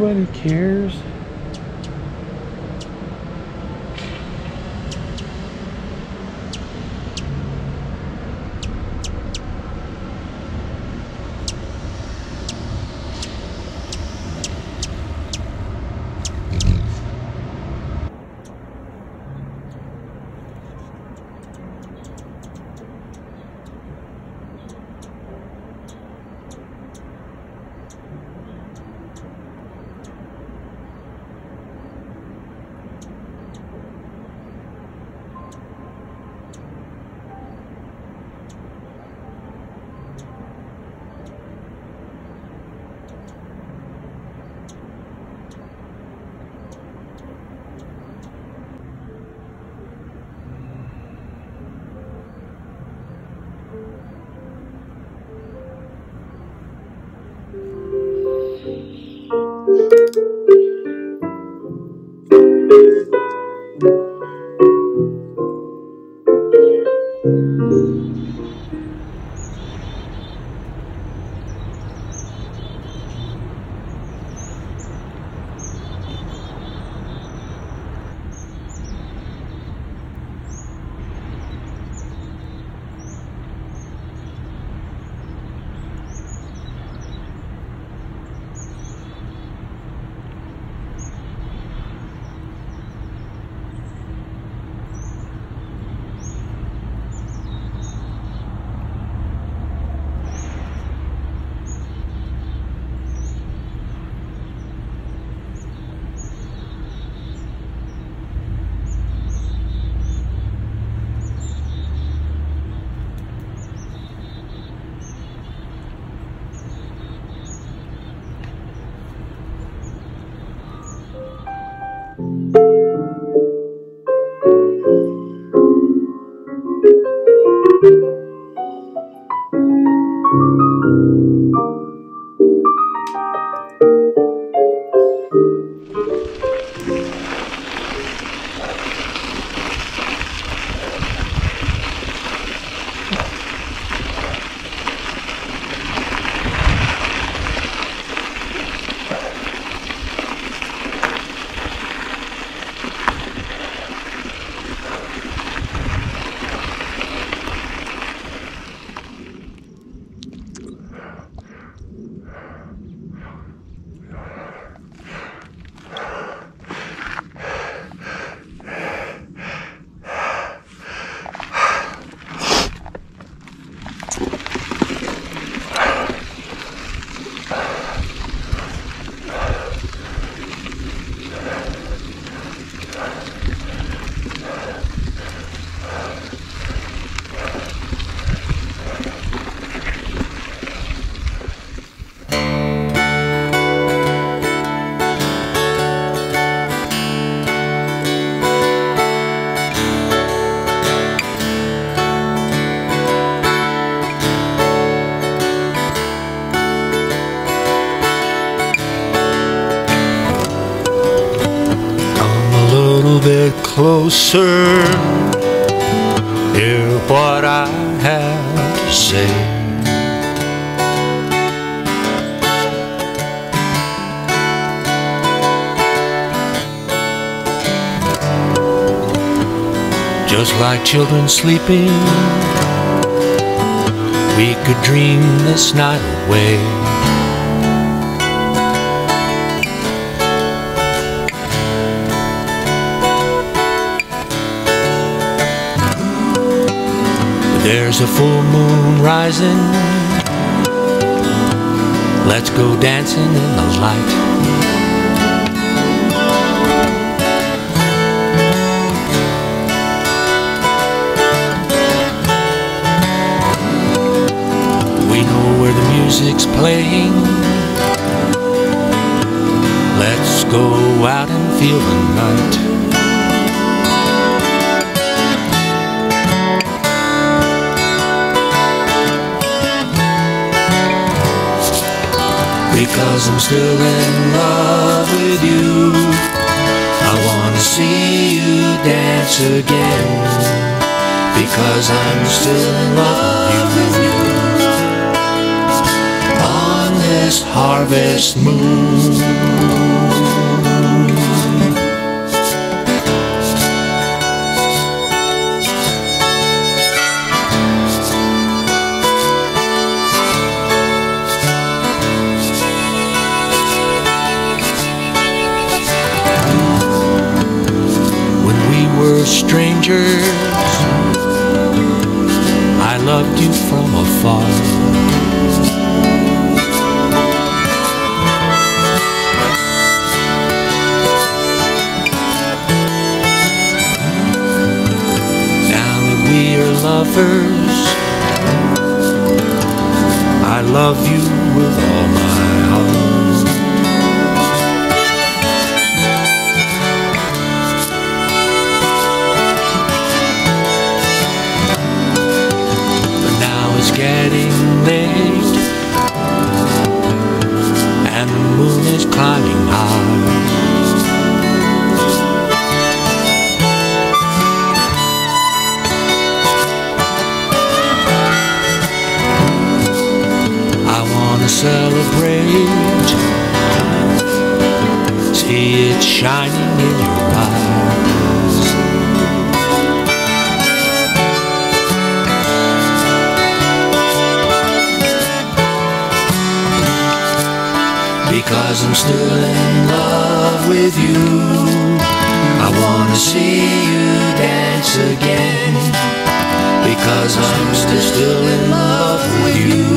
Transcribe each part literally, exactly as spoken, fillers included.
nobody cares. Closer, hear what I have to say. Just like children sleeping, we could dream this night away. There's a full moon rising, let's go dancing in the light. We know where the music's playing, let's go out and feel the night. Because I'm still in love with you, I wanna see you dance again. Because I'm still in love with you on this harvest moon. strangers. I loved you from afar. Now that we are lovers, I love you with all my heart. Getting late, and the moon is climbing high. I wanna celebrate, see it shining in your eyes. Because I'm still in love with you, I wanna see you dance again. Because I'm still, still in love with you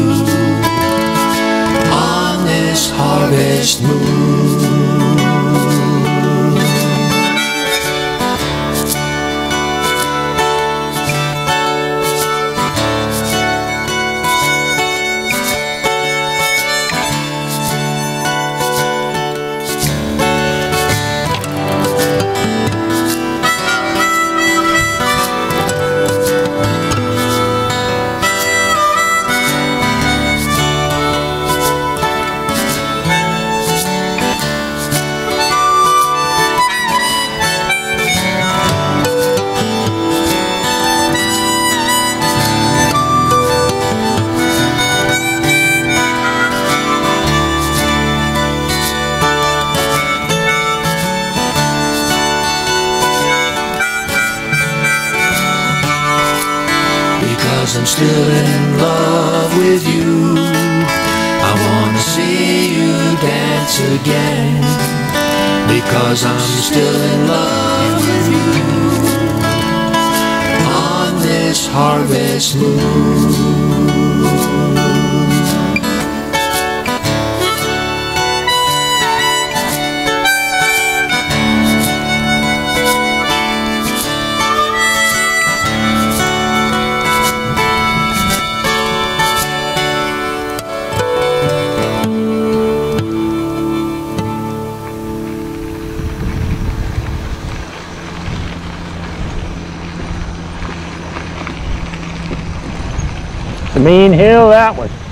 on this harvest moon. Because I'm still in love with you, I wanna see you dance again. Because I'm still in love with you on this harvest moon. A mean hill, that was.